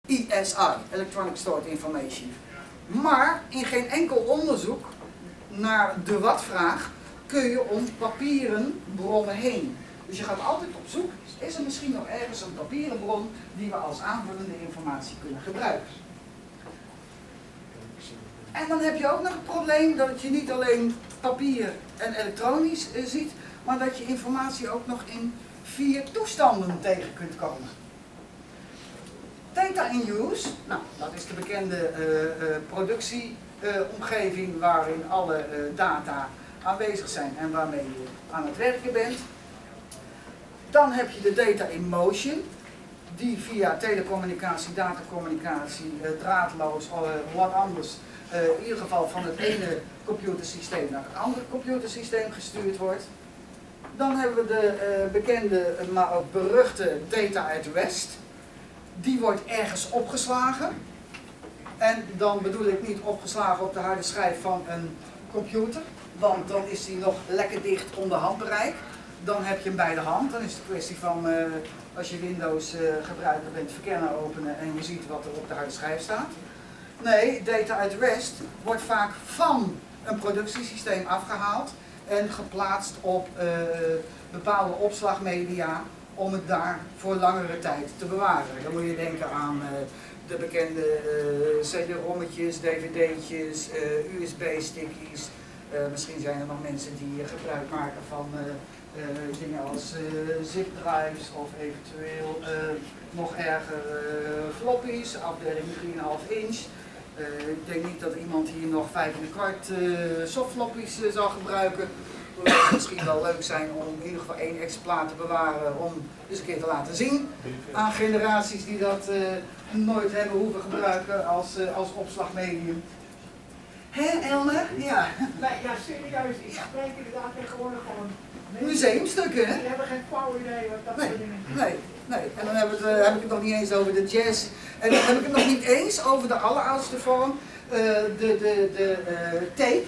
ESI, Electronic Stored Information. Maar in geen enkel onderzoek naar de wat-vraag kun je om papieren bronnen heen. Dus je gaat altijd op zoek, is er misschien nog ergens een papieren bron die we als aanvullende informatie kunnen gebruiken. En dan heb je ook nog het probleem dat je niet alleen papier en elektronisch ziet, maar dat je informatie ook nog in 4 toestanden tegen kunt komen. Data in use, nou, dat is de bekende productieomgeving waarin alle data aanwezig zijn en waarmee je aan het werken bent. Dan heb je de data in motion, die via telecommunicatie, datacommunicatie, draadloos, wat anders, in ieder geval van het ene computersysteem naar het andere computersysteem gestuurd wordt. Dan hebben we de bekende, maar ook beruchte data at rest. Die wordt ergens opgeslagen. En dan bedoel ik niet opgeslagen op de harde schijf van een computer, want dan is die nog lekker dicht onder handbereik. Dan heb je hem bij de hand. Dan is het een kwestie van, als je Windows gebruiker bent, verkennen openen en je ziet wat er op de harde schijf staat. Nee, data at rest wordt vaak van een productiesysteem afgehaald en geplaatst op bepaalde opslagmedia om het daar voor langere tijd te bewaren. Dan moet je denken aan de bekende CD-rommetjes, DVD'tjes, USB-stickies. Misschien zijn er nog mensen die gebruik maken van dingen als zip-drives of eventueel nog erger floppies, afdeling 3,5 inch. Ik denk niet dat iemand hier nog 5,25 softfloppies zal gebruiken. Het zou misschien wel leuk zijn om in ieder geval 1 exemplaar te bewaren om eens een keer te laten zien aan generaties die dat nooit hebben hoeven gebruiken als opslagmedium. Hé Elne? Ja. Nee, ja, serieus, ik spreek inderdaad tegenwoordig gewoon museumstukken, hè? Die hebben geen flauw idee wat dat soort dingen. Nee. En dan heb ik het nog niet eens over de jazz. En dan heb ik het nog niet eens over de alleroudste vorm, de tape.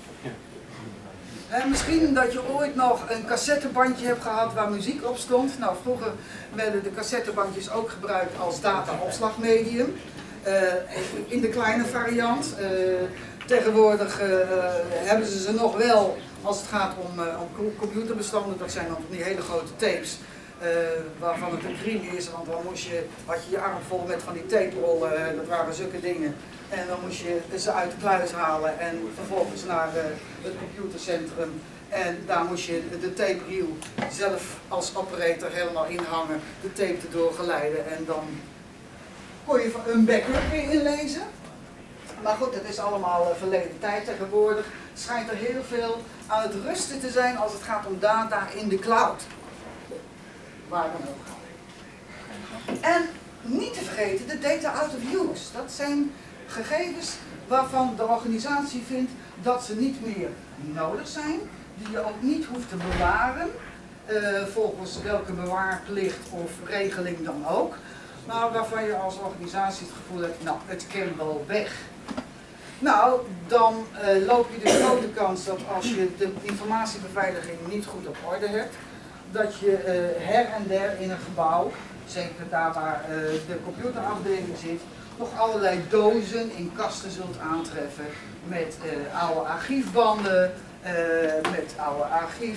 Misschien dat je ooit nog een cassettebandje hebt gehad waar muziek op stond. Nou, vroeger werden de cassettebandjes ook gebruikt als data-opslagmedium. In de kleine variant. Tegenwoordig hebben ze nog wel als het gaat om computerbestanden. Dat zijn dan die hele grote tapes. Waarvan het een kring is, want dan had je je arm vol met van die taperollen, dat waren zulke dingen. En dan moest je ze uit de kluis halen en vervolgens naar het computercentrum. En daar moest je de tapereel zelf als operator helemaal inhangen, de tape erdoor geleiden en dan kon je een backup weer inlezen. Maar goed, het is allemaal verleden tijd. Tegenwoordig schijnt er heel veel aan het rusten te zijn als het gaat om data in de cloud. Waar dan ook. En niet te vergeten de data out of use. Dat zijn gegevens waarvan de organisatie vindt dat ze niet meer nodig zijn. Die je ook niet hoeft te bewaren. Volgens welke bewaarplicht of regeling dan ook. Maar waarvan je als organisatie het gevoel hebt, nou, het kan wel weg. Nou, dan loop je de grote kans dat als je de informatiebeveiliging niet goed op orde hebt, dat je her en der in een gebouw, zeker daar waar de computerafdeling zit, nog allerlei dozen in kasten zult aantreffen met oude archiefbanden, met oude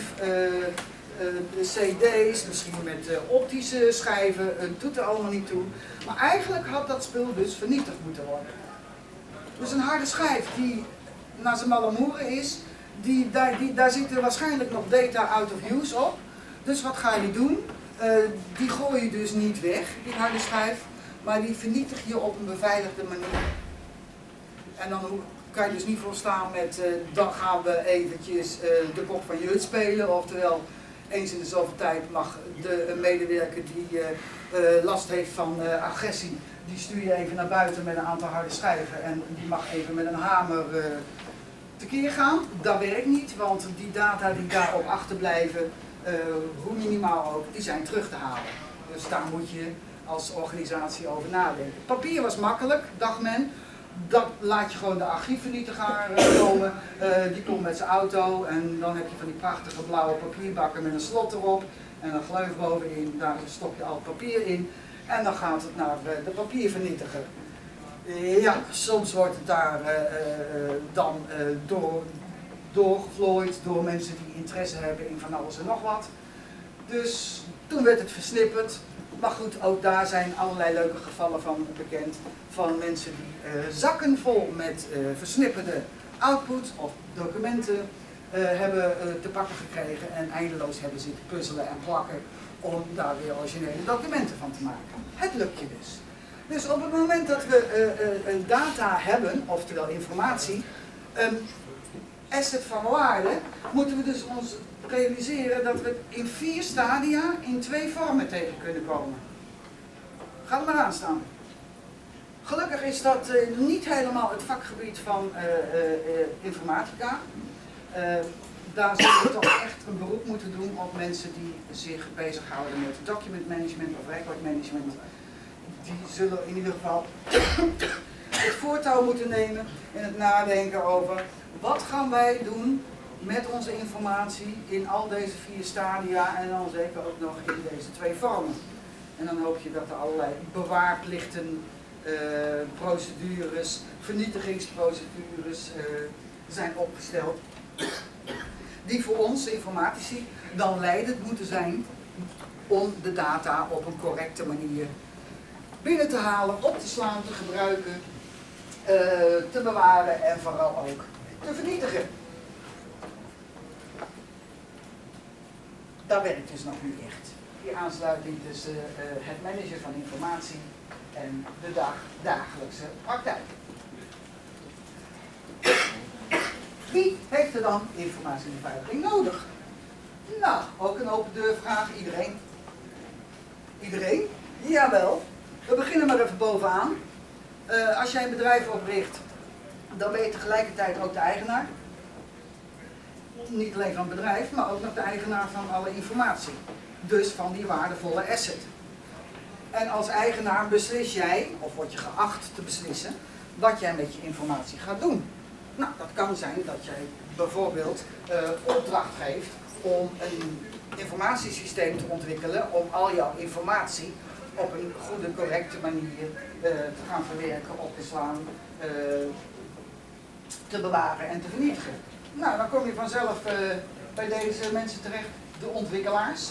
cd's, misschien met optische schijven, het doet er allemaal niet toe. Maar eigenlijk had dat spul dus vernietigd moeten worden. Dus een harde schijf die naar zijn malamoeren is, daar zit er waarschijnlijk nog data out of use op. Dus wat ga je doen? Die gooi je dus niet weg, die harde schijf, maar die vernietig je op een beveiligde manier. En dan kan je dus niet volstaan met dan gaan we eventjes de kop van je hut spelen, oftewel eens in de zoveel tijd mag de medewerker die last heeft van agressie, die stuur je even naar buiten met een aantal harde schijven en die mag even met een hamer tekeer gaan. Dat werkt niet, want die data die daarop achterblijven, hoe minimaal ook, die zijn terug te halen. Dus daar moet je als organisatie over nadenken. Papier was makkelijk, dacht men. Dat laat je gewoon de archiefvernietiger komen. Die komt met zijn auto en dan heb je van die prachtige blauwe papierbakken met een slot erop en een gleuf bovenin. Daar stop je al het papier in. En dan gaat het naar de papiervernietiger. Ja, soms wordt het daar dan doorgevlooid door mensen die interesse hebben in van alles en nog wat. Dus toen werd het versnipperd. Maar goed, ook daar zijn allerlei leuke gevallen van bekend. Van mensen die zakken vol met versnipperde output of documenten hebben te pakken gekregen. En eindeloos hebben zitten puzzelen en plakken om daar weer originele documenten van te maken. Het lukt je dus. Dus op het moment dat we data hebben, oftewel informatie, asset van waarde, moeten we dus ons realiseren dat we in 4 stadia in 2 vormen tegen kunnen komen. Ga er maar aan staan. Gelukkig is dat niet helemaal het vakgebied van informatica. Daar zullen we toch echt een beroep moeten doen op mensen die zich bezighouden met document management of record management. Die zullen in ieder geval het voortouw moeten nemen in het nadenken over wat gaan wij doen met onze informatie in al deze 4 stadia en dan zeker ook nog in deze 2 vormen. En dan hoop je dat er allerlei bewaarplichten, procedures, vernietigingsprocedures zijn opgesteld die voor ons, informatici, dan leidend moeten zijn om de data op een correcte manier binnen te halen, op te slaan, te gebruiken, te bewaren en vooral ook te vernietigen. Dat werkt dus nog niet echt. Die aansluiting tussen het managen van informatie en de dagelijkse praktijk. Wie heeft er dan informatiebeveiliging nodig? Nou, ook een open deur vraag. Iedereen. Iedereen? Jawel. We beginnen maar even bovenaan. Als jij een bedrijf opricht, dan ben je tegelijkertijd ook de eigenaar. Niet alleen van het bedrijf, maar ook nog de eigenaar van alle informatie. Dus van die waardevolle asset. En als eigenaar beslis jij, of word je geacht te beslissen, wat jij met je informatie gaat doen. Nou, dat kan zijn dat jij bijvoorbeeld opdracht geeft om een informatiesysteem te ontwikkelen om al jouw informatie op een goede, correcte manier te gaan verwerken, op te slaan, te bewaren en te vernietigen. Nou, dan kom je vanzelf bij deze mensen terecht, de ontwikkelaars.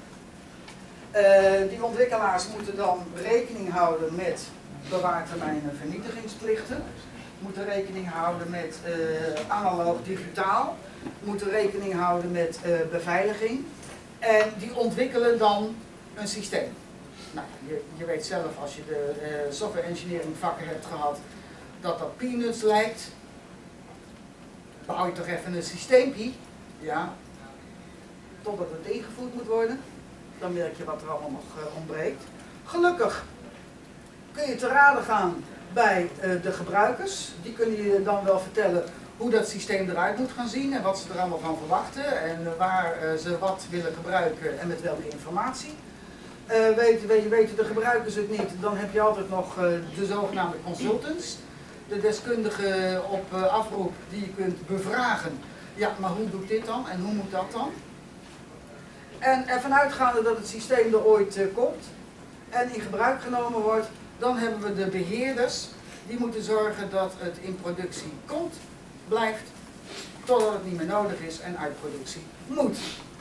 Die ontwikkelaars moeten dan rekening houden met bewaartermijnen vernietigingsplichten. Moeten rekening houden met analoog-digitaal. Moeten rekening houden met beveiliging. En die ontwikkelen dan een systeem. Nou, je weet zelf als je de software engineering vakken hebt gehad dat dat peanuts lijkt. Bouw je toch even een systeempje, ja, totdat het ingevoerd moet worden. Dan merk je wat er allemaal nog ontbreekt. Gelukkig kun je te raden gaan bij de gebruikers. Die kunnen je dan wel vertellen hoe dat systeem eruit moet gaan zien en wat ze er allemaal van verwachten en waar ze wat willen gebruiken en met welke informatie. Weten de gebruikers het niet, dan heb je altijd nog de zogenaamde consultants. De deskundigen op afroep die je kunt bevragen. Ja, maar hoe doet dit dan en hoe moet dat dan? En ervan uitgaande dat het systeem er ooit komt en in gebruik genomen wordt, dan hebben we de beheerders die moeten zorgen dat het in productie komt, blijft, totdat het niet meer nodig is en uit productie moet.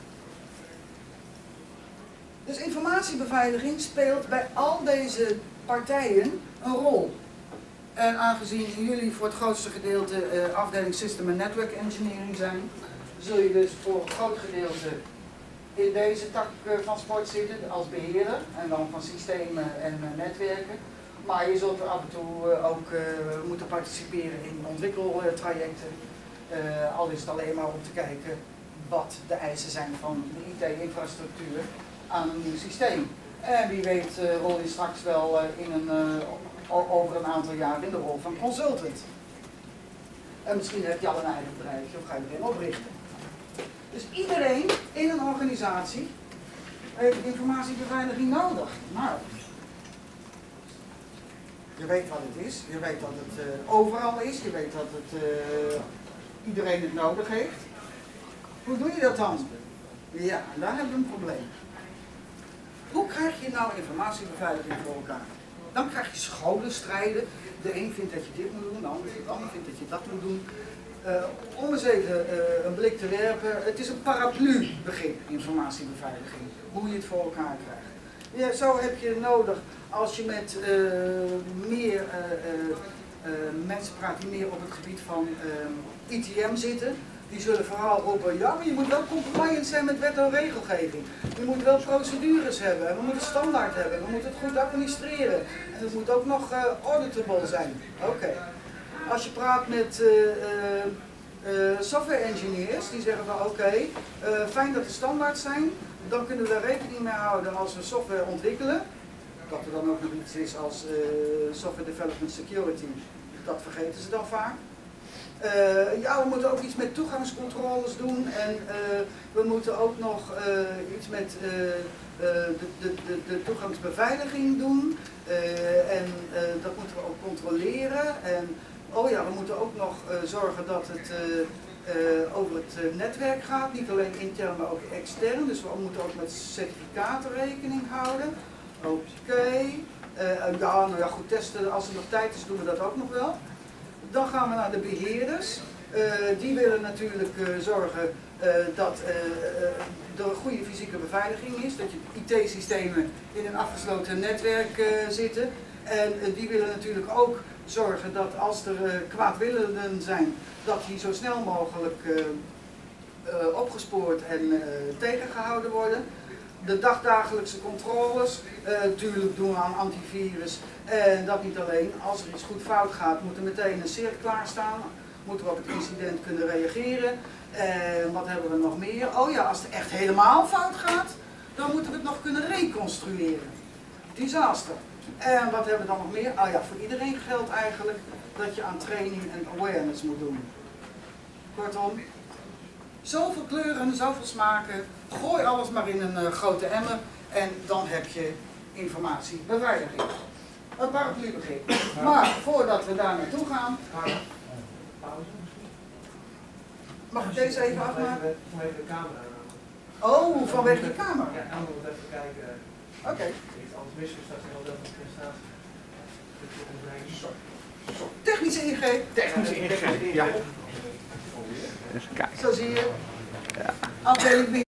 Dus informatiebeveiliging speelt bij al deze partijen een rol. En aangezien jullie voor het grootste gedeelte afdeling System en Network Engineering zijn, zul je dus voor een groot gedeelte in deze tak van sport zitten als beheerder en dan van systemen en netwerken. Maar je zult er af en toe ook moeten participeren in ontwikkeltrajecten. Al is het alleen maar om te kijken wat de eisen zijn van de IT-infrastructuur aan een nieuw systeem. En wie weet rol je straks wel over een aantal jaar in de rol van consultant. En misschien heb je al een eigen bedrijfje of ga je erin oprichten. Dus iedereen in een organisatie heeft informatiebeveiliging nodig. Nou, je weet wat het is, je weet dat het overal is, je weet dat het, iedereen het nodig heeft. Hoe doe je dat dan? Ja, daar hebben we een probleem. Hoe krijg je nou informatiebeveiliging voor elkaar? Dan krijg je scholenstrijden. De een vindt dat je dit moet doen, de ander vindt dat je dat moet doen. Om eens even een blik te werpen, het is een paraplu-begrip, informatiebeveiliging. Hoe je het voor elkaar krijgt. Ja, zo heb je nodig als je met meer mensen praat die meer op het gebied van ITM zitten. Die zullen vooral roepen, ja, maar je moet wel compliant zijn met wet en regelgeving. Je moet wel procedures hebben, we moeten standaard hebben, we moeten het goed administreren. En het moet ook nog auditable zijn. Oké. Als je praat met software engineers, die zeggen van oké, fijn dat er standaards zijn, dan kunnen we daar rekening mee houden als we software ontwikkelen. Dat er dan ook nog iets is als software development security, dat vergeten ze dan vaak. Ja, we moeten ook iets met toegangscontroles doen en we moeten ook nog iets met de toegangsbeveiliging doen en dat moeten we ook controleren. En oh ja, we moeten ook nog zorgen dat het over het netwerk gaat, niet alleen intern maar ook extern, dus we moeten ook met certificaten rekening houden. Oké. Ja, nou ja, goed, testen, als er nog tijd is doen we dat ook nog wel. Dan gaan we naar de beheerders. Die willen natuurlijk zorgen dat er een goede fysieke beveiliging is, dat je IT-systemen in een afgesloten netwerk zitten. En die willen natuurlijk ook zorgen dat als er kwaadwillenden zijn, dat die zo snel mogelijk opgespoord en tegengehouden worden. De dagdagelijkse controles, natuurlijk doen we aan antivirus. En dat niet alleen, als er iets goed fout gaat, moet er meteen een CERT klaarstaan. Moeten we op het incident kunnen reageren. En wat hebben we nog meer? Oh ja, als het echt helemaal fout gaat, dan moeten we het nog kunnen reconstrueren. Disaster. En wat hebben we dan nog meer? Oh ja, voor iedereen geldt eigenlijk dat je aan training en awareness moet doen. Kortom, zoveel kleuren, zoveel smaken. Gooi alles maar in een grote emmer en dan heb je informatiebeveiliging. Een paraplu-begrip. Maar voordat we daar naartoe gaan, mag ik deze even afmaken? Vanwege de camera. Oh, vanwege de camera. Ja, dan moet even kijken. Oké. Anders misverstaat zich al dat het presentatie. Technische ingreep. Technische ingreep, ja. Even kijken. Zo zie je. Afdeling B.